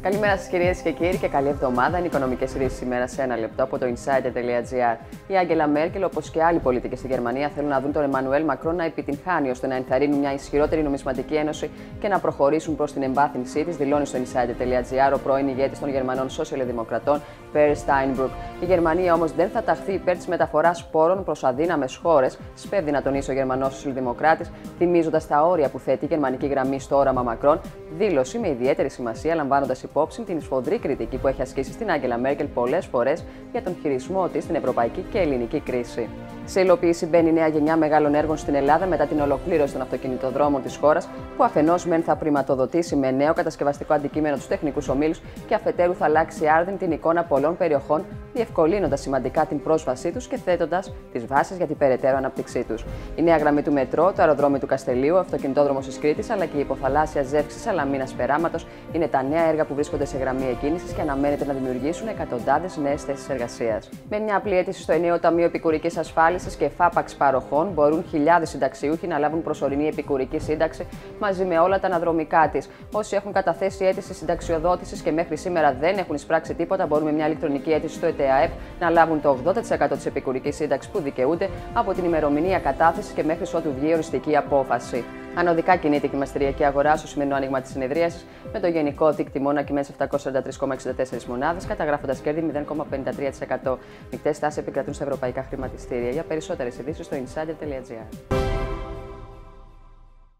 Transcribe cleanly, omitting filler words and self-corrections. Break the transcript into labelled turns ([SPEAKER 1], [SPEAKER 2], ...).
[SPEAKER 1] Καλημέρα σας κυρίες και κύριοι και καλή εβδομάδα. Είναι οι οικονομικές ειδήσεις σήμερα σε ένα λεπτό από το insider.gr. Η Άγγελα Μέρκελ, όπως και άλλοι πολίτες στη Γερμανία, θέλουν να δουν τον Εμμανουέλ Μακρόν να επιτυγχάνει ώστε να ενθαρρύνουν μια ισχυρότερη νομισματική ένωση και να προχωρήσουν προς την εμβάθυνσή της, δηλώνει στο insider.gr ο πρώην ηγέτης των Γερμανών Σοσιαλδημοκρατών, Per Steinbrück. Η Γερμανία όμως δεν θα ταχθεί υπέρ της μεταφοράς πόρων προς αδύναμες χώρες, σπέβδει να τονίσει ο Γερμανός Σοσιαλδημοκράτης, θυμίζοντας τα όρια που θέτει η γερμανική γραμμή στο όραμα Μακρόν. Δήλωση με ιδιαίτερη σημασία, λαμβάνοντας υπόψη την σφοδρή κριτική που έχει ασκήσει στην Άγγελα Μέρκελ πολλές φορές για τον χειρισμό της στην ευρωπαϊκή και ελληνική κρίση. Σε υλοποίηση μπαίνει η νέα γενιά μεγάλων έργων στην Ελλάδα μετά την ολοκλήρωση των αυτοκινητοδρόμων της χώρας, που αφενός μεν θα πρηματοδοτήσει με νέο κατασκευαστικό αντικείμενο τους τεχνικούς ομίλους και αφετέρου θα αλλάξει άρδιν την εικόνα πολλών περιοχών, διευκολύνοντας σημαντικά την πρόσβασή τους και θέτοντας τις βάσεις για την περαιτέρω ανάπτυξή τους. Η νέα γραμμή του μετρό, το αεροδρόμιο του Καστελείου, ο αυτοκινητόδρομος της Κρήτης αλλά και η υποθαλάσσια ζεύξη Σαλαμίνας Περάματος είναι τα νέα έργα που βρίσκονται σε γραμμή εκκίνησης και αναμένεται να δημιουργήσουν εκατοντάδες νέες θέσεις εργασίας. Με μια απλή αίτηση στο ενιαίο Ταμείο Επικουρικής Ασφάλισης και φάπαξ παροχών, μπορούν χιλιάδες συνταξιούχοι να λάβουν προσωρινή επικουρική σύνταξη μαζί με όλα τα αναδρομικά της. Όσοι έχουν καταθέσει αίτηση συνταξιοδότησης και μέχρι σήμερα δεν έχουν εισπράξει τίποτα, μπορούν με μια ηλεκτρονική αίτηση στο ΕΤΕΑΕΠ να λάβουν το 80% της επικουρικής σύνταξης που δικαιούνται από την ημερομηνία κατάθεσης και μέχρι ότου βγει οριστική απόφαση. Ανωδικά κινείται η χρηματιστηριακή αγορά στο σημερινό άνοιγμα της συνεδρίασης, με το γενικό δείκτη να κυμαίνει σε 743,64 μονάδες, καταγράφοντας κέρδη 0,53%. Μεικτές τάσεις επικρατούν στα ευρωπαϊκά χρηματιστήρια. Για περισσότερες ειδήσεις στο insider.gr.